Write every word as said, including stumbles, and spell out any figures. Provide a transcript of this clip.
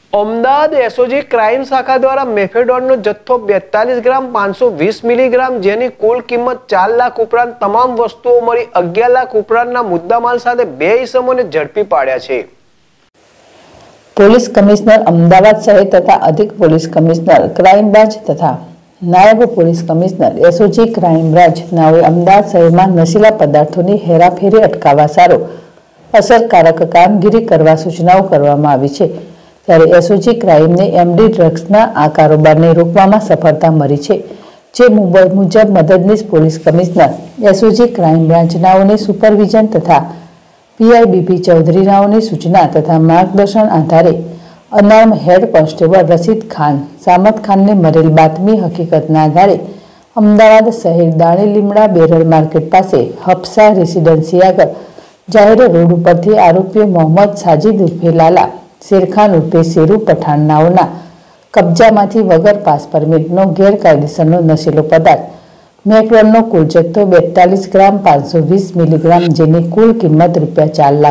Ahmedabad SOG crime શાખા દ્વારા મેફેડોનનો જથ્થો બેતાલીસ ગ્રામ પાંચસો વીસ મિલીગ્રામ જેની કુલ કિંમત ચાર લાખ ઉપરાંત તમામ વસ્તુઓ મળી અગિયાર લાખ ઉપરાંતના મુદ્દામાલ સાથે બે ઇસમોને ઝડપી પાડ્યા છે। પોલીસ કમિશનર અમદાવાદ શહેર તથા અધિક પોલીસ કમિશનર ક્રાઇમ બ્રાન્ચ તથા નાયબ police commissioner SOG crime branch નાઓએ અમદાવાદ શહેરમાં નશીલા પદાર્થોની હેરાફેરી અટકાવવા સારો અસરકારક કામગીરી કરવા સૂચનાઓ કરવામાં આવી છે। ત્યારે એસઓજી ક્રાઇમને એમડી ડ્રગ્સના આ કારોબારને રોકવામાં સફળતા મળી છે, જે મુજબ મદદનીશ પોલીસ કમિશનર એસઓજી ક્રાઇમ બ્રાન્ચનાઓને સુપરવિઝન તથા પીઆઈબીપી ચૌધરી નાઓની સૂચના તથા માર્ગદર્શન આધારે અનામ હેડ કોન્સ્ટેબલ રશીદ ખાન સામત ખાનને મળેલ બાતમી હકીકતના આધારે અમદાવાદ શહેર દાણી લીમડા બેરડ માર્કેટ પાસે હફસા રેસિડેન્સી આગળ જાહેર રોડ ઉપરથી આરોપીઓ મોહમ્મદ સાજિદ ઉર્ફે લાલા, શેરખાન ઉર્ફે શેરુ પઠાણ નાઓના કબજામાંથી વગર પાસ પરમિટનો ગેરકાયદેસરનો નશીલો પદાર્થ મેફેડોનનો કુલ જથ્થો બેતાલીસ ગ્રામ પાંચસો વીસ મિલીગ્રામ જેની કુલ કિંમત રૂપિયા ચાર લાખ